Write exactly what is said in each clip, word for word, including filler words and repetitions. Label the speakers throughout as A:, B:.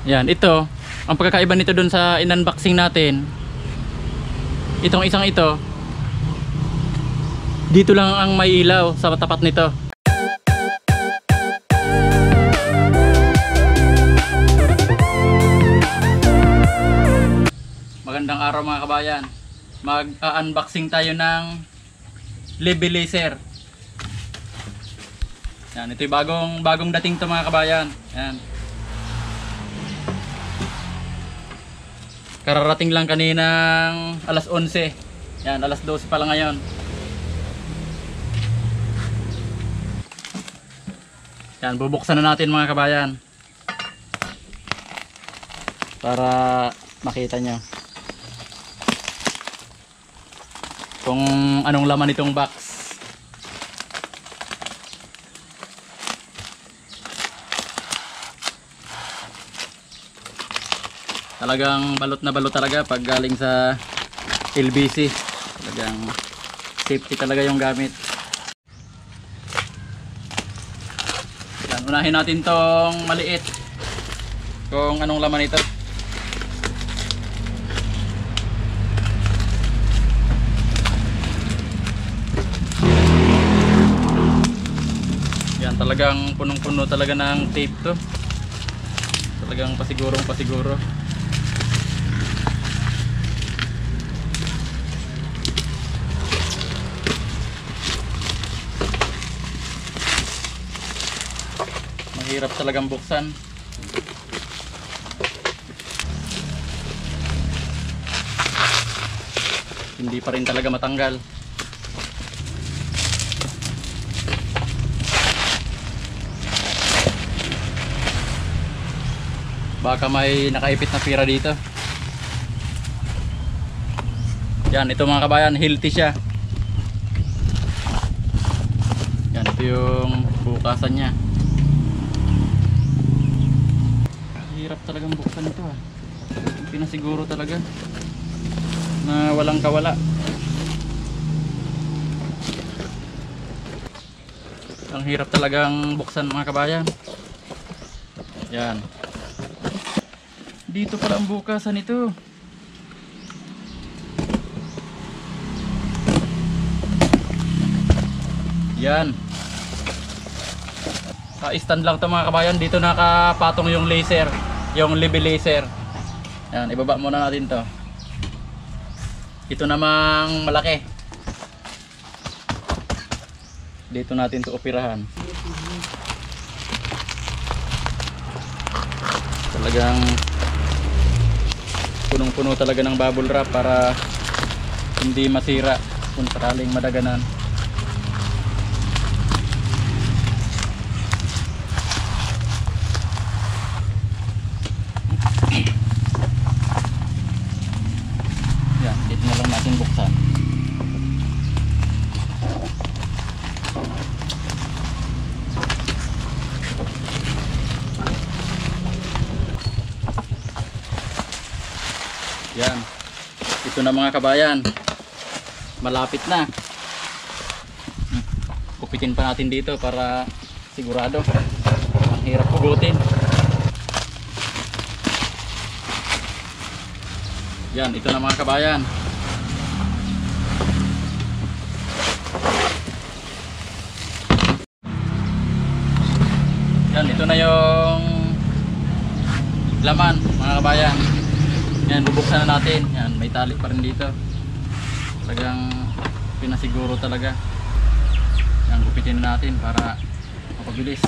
A: Yan, ito ang pagkakaiba nito dun sa in-unboxing natin. Itong isang ito, dito lang ang may ilaw sa tapat nito. Magandang araw mga kabayan. Mag-unboxing tayo ng Libby Laser. Yan, ito yung bagong, bagong dating to mga kabayan. Yan. Kararating lang kaninang alas onse. Yan, alas dose pa lang ngayon. Yan, bubuksan na natin mga kabayan. Para makita nyo kung anong laman itong box. Talagang balot na balot talaga pag galing sa L B C. Talagang safety talaga yung gamit. Yan, unahin natin tong maliit. Kung anong laman ito. Yan, talagang punong-puno talaga ng tape to. Talagang pasigurong pasiguro. Mahirap talagang buksan. Hindi pa rin talaga matanggal. Baka may nakaipit na pira dito. Yan, ito mga kabayan, healthy siya. Yan, ito yung bukasan niya. Hirap talagang buksan ito ah. Pinasiguro talaga na walang kawala. Ang hirap talagang buksan mga kabayan. Yan. Dito pala ang bukasan ito. Yan. Sa stand lang to mga kabayan. Dito nakapatong yung laser, yung Libby Laser. Yan, ibaba muna natin to. Ito namang malaki. Dito natin to operahan. Talagang punong-puno talaga ng bubble wrap para hindi masira kung sakaling madaganan. Yan, dito na lang natin buksan. Yan. Ito na mga kabayan. Malapit na. Kupitin pa natin dito para sigurado. Ang hirap pugutin. Yan, ito na mga kabayan. Yan, ito na yung laman mga kabayan. Yan, bubuksan na natin. Yan, may tali pa rin dito. Talagang pinasiguro talaga. Yan, gupitin na natin para mapabilis.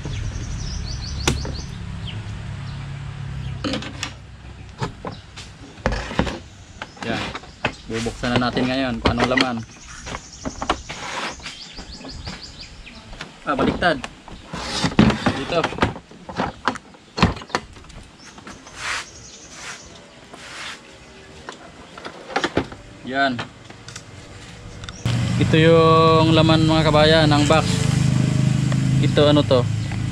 A: Yan, bubuksan na natin ngayon kung anong laman. Ah, baliktad. Dito. Yan. Ito yung laman mga kabayan ng box. Ito ano to?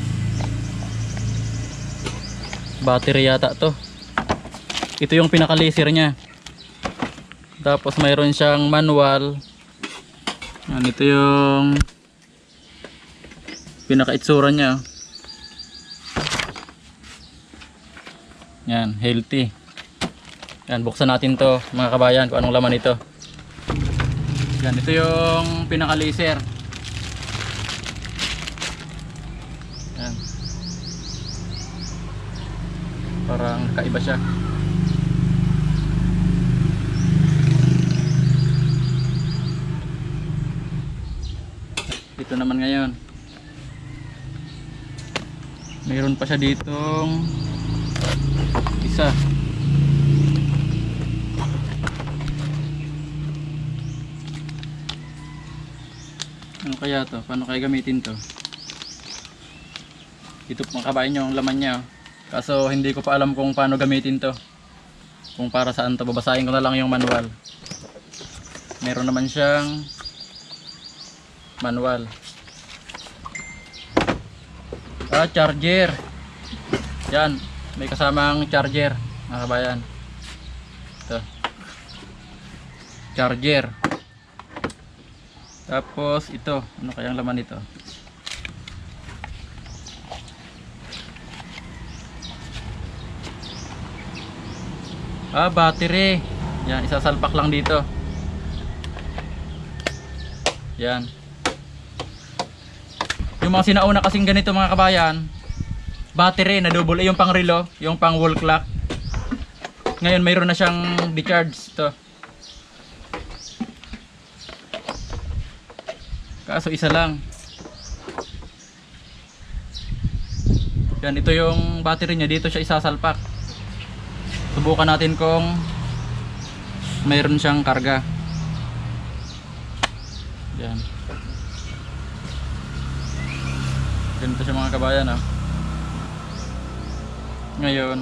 A: Battery yata to. Ito yung pinaka-laser niya. Tapos mayroon siyang manual. Yan, ito yung pinaka-itsura niya. Yan, healthy. Yan, buksan natin to mga kabayan kung anong laman ito. Yan, ito yung pinaka laser. Yan. Parang kaiba siya. Ito naman ngayon. Mayroon pa siya ditong isa. Ano kaya to? Paano kaya gamitin to? Ito pang kabayan nyo ang laman niya. Kaso hindi ko pa alam kung paano gamitin to. Kung para saan to. Babasahin ko na lang yung manual. Meron naman siyang manual. Ah, charger. Yan, may kasamang charger mga kabayan. Ito. Charger. Tapos ito, ano kayang laman nito? Ah, battery. Yan, isasalpak lang dito. Yan. Yung mga sinauna kasing ganito mga kabayan, battery na double A, yung pang relo, yung pang wall clock. Ngayon mayroon na siyang decharge to. Kaso isa lang. Yan, ito yung battery niya, dito siya isasalpak. Subukan natin kung mayroon siyang karga. Yan. Ganito siya mga kabayan, ah. Ngayon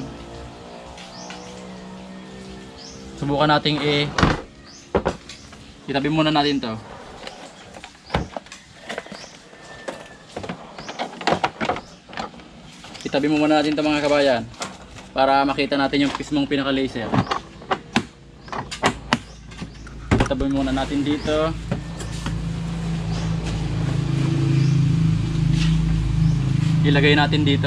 A: subukan nating i itabi muna natin to. Itabi muna natin to mga kabayan para makita natin yung mismong pinaka laser. Itabi muna natin dito. Ilagay natin dito.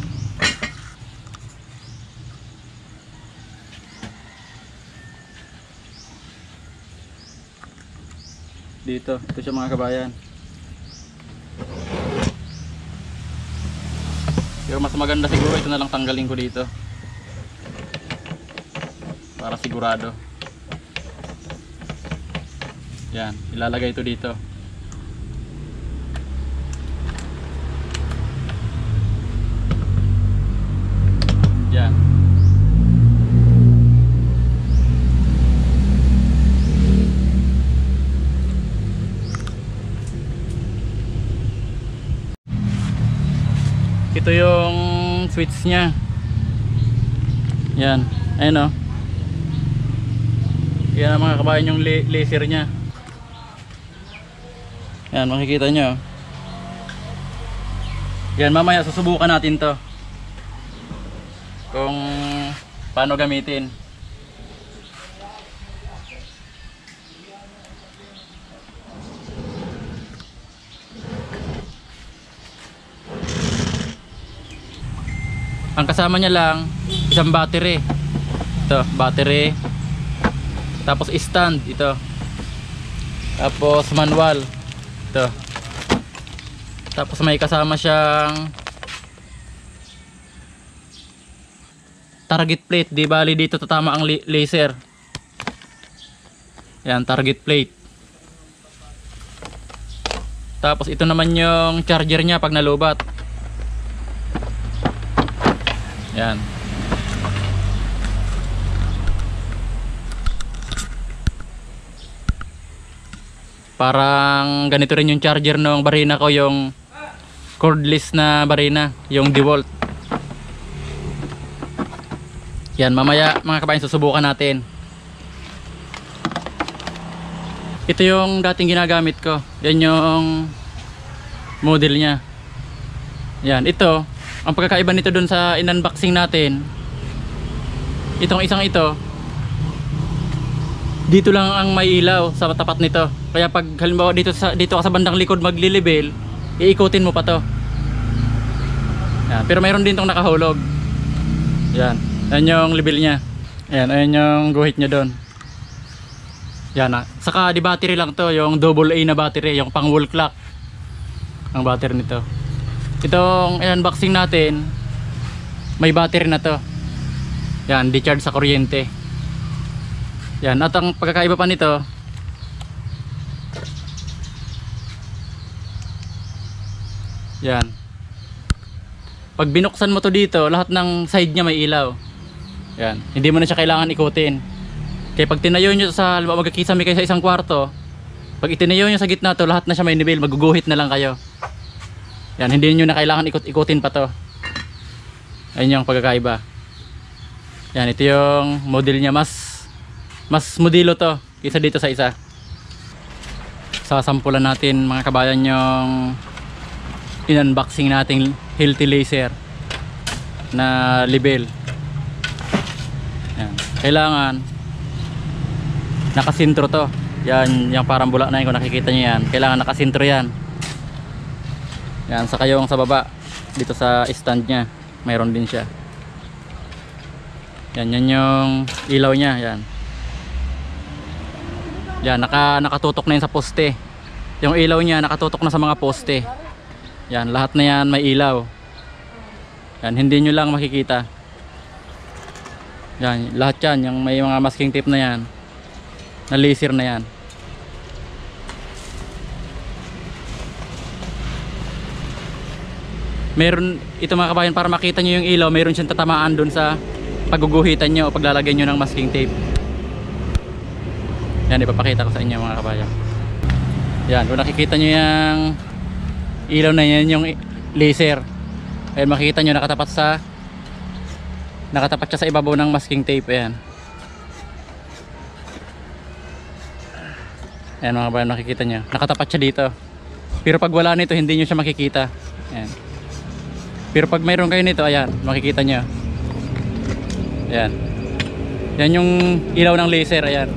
A: Dito, ito siya mga kabayan. Pero mas maganda siguro ito na lang tanggalin ko dito. Para sigurado. Yan, ilalagay ito dito. Yan. Ito yung switch nya. Yan, ayun o. Yan ang mga kabayan yung laser nya. Yan, makikita nyo. Yan, mamaya susubukan natin to kung paano gamitin. Ang kasama niya lang isang battery. Ito, battery. Tapos stand ito. Tapos manual. Ito. Tapos may kasama siyang target plate. Di bali dito tatama ang laser. Yan, target plate. Tapos ito naman yung charger niya pag nalubat. Yan. Parang ganito rin yung charger ng barina ko, yung cordless na barina, yung DeWalt. Yan, mamaya mga kabayan susubukan natin. Ito yung dating ginagamit ko. Yan yung model niya. Yan, ito ang pagkakaiba nito dun sa in-unboxing natin. Itong isang ito, dito lang ang may ilaw sa tapat nito. Kaya pag halimbawa dito sa dito ka sa bandang likod maglilibel, iikutin mo pa to. Yan, pero mayroon din tong nakahulog. Yan. Yan yung level niya. Ayan, ayan yung guhit niya doon. Yan ah. Saka di battery lang to, yung double A na battery, yung pang wall clock ang battery nito. Itong unboxing natin, may battery na to. Yan, di-charge sa kuryente. Yan, at ang pagkakaiba pa nito, yan, pag binuksan mo to dito, lahat ng side niya may ilaw. Yan, hindi mo na siya kailangan ikutin. Kaya pag tinayo nyo sa, magkakisami kayo sa isang kwarto, pag itinayo nyo sa gitna to, lahat na siya may nivel, maguguhit na lang kayo. Yan, hindi nyo na kailangan ikot-ikutin pa to. Ayun yung pagkakaiba. Yan, ito yung model niya, mas mas modelo to kaysa dito sa isa. Sasampulan natin mga kabayan yung in-unboxing nating Hilti Laser na level. Yan. Kailangan nakasintro to. Yan, yung parang bula na yun, kung nakikita nyo yan, kailangan nakasintro yan. Yan, saka yung sa baba dito sa stand nya mayroon din siya. Yan, yan yung ilaw nya. Yan, yan, naka, nakatutok na yun sa poste. Yung ilaw nya nakatutok na sa mga poste. Yan, lahat na yan may ilaw. Yan, hindi nyo lang makikita. Yan, lahat yan, yung may mga masking tape na yan, na laser na yan. Meron, ito mga kabayan, para makita nyo yung ilaw, meron siyang tatamaan dun sa pagguguhitan nyo o paglalagay nyo ng masking tape. Yan, ipapakita ko sa inyo mga kabayan. Yan, kung nakikita nyo yung ilaw na yan, yung laser, ayan, makikita nyo nakatapat sa nakatapat siya sa ibabaw ng masking tape. Ayan, ayan mga kabayan, nakikita nyo nakatapat siya dito. Pero pag wala nito, hindi nyo siya makikita. Ayan. Pero pag mayroon kayo nito, ayan, makikita nyo. Ayan, yan yung ilaw ng laser. Ayan,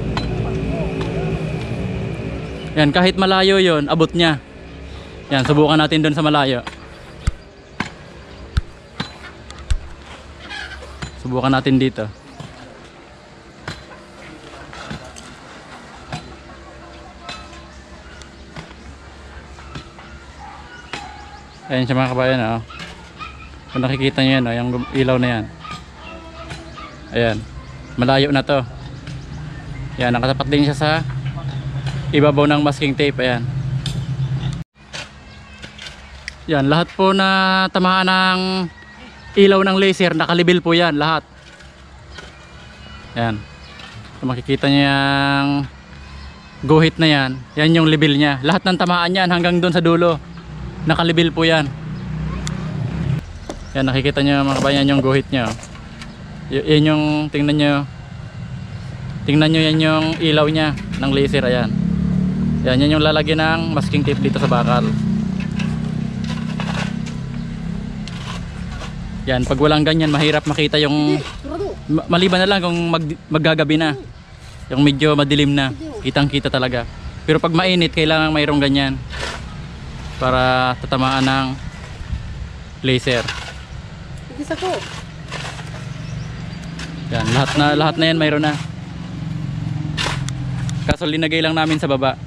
A: yan, kahit malayo yon, abot nya. Yan, subukan natin doon sa malayo. Subukan natin dito. Ayan siya mga kabayan, oh. Kung nakikita nyo yan, oh, yung ilaw na yan. Ayan, malayo na to. Yan, nakatapat din siya sa ibabaw ng masking tape. Ayan. Yan, lahat po na tamaan ng ilaw ng laser, nakalibil po yan lahat. Yan, kung makikita nyo yung guhit na yan, yan yung level nya. Lahat ng tamaan yan hanggang doon sa dulo, nakalibil po yan. Yan, nakikita nyo mga kabayan yung guhit nya. Y yan yung, tingnan nyo, tingnan nyo yan yung ilaw nya ng laser. Ayan, yan, yan yung lalagyan ng masking tape dito sa bakal. Yan, pag walang ganyan, mahirap makita yung, maliban na lang kung mag, maggagabi na, yung medyo madilim na, kitang kita talaga. Pero pag mainit, kailangan mayroong ganyan para tatamaan ng laser. Yan, lahat na, lahat na yan mayroon na. Kaso linagay lang namin sa baba.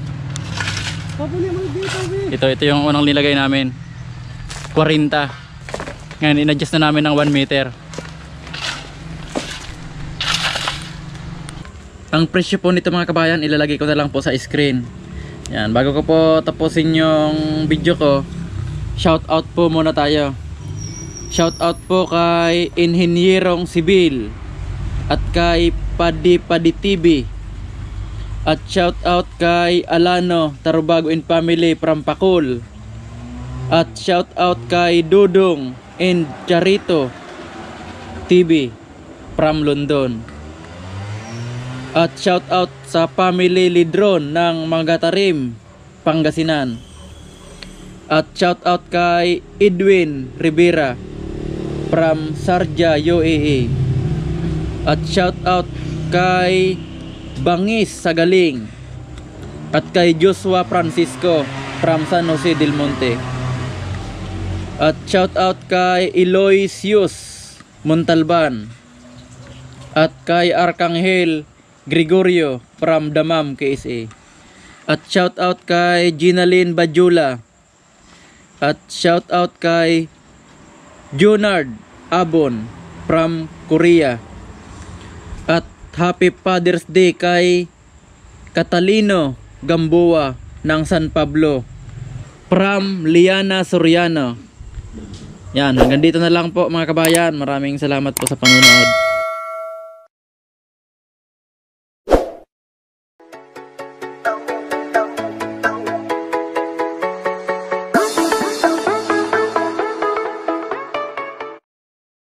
A: Ito, ito yung unang nilagay namin, forty. Ngayon, in-adjust na namin ng one meter. Ang presyo po nito mga kabayan, ilalagay ko na lang po sa screen. Yan, bago ko po tapusin yung video ko, shout out po muna tayo. Shout out po kay Inhinyerong Sibil at kay Padi Padi T V. At shout out kay Alano Tarubago and Family from Pakul. At shout out kay Dudong and Charito T V from London. At shout out sa family Lidron ng Mangatarim, Pangasinan. At shout out kay Edwin Rivera from Sarja, U A E. At shout out kay Bangis Sagaling. At kay Joshua Francisco from San Jose del Monte. At shout out kay Eloysius Montalban. At kay Arcangel Gregorio from Damam, K S A. At shout out kay Ginalyn Bajula. At shout out kay Junard Abon from Korea. At happy Father's Day kay Catalino Gamboa ng San Pablo from Liana Soriano. Yan, hanggang dito na lang po mga kabayan. Maraming salamat po sa panonood.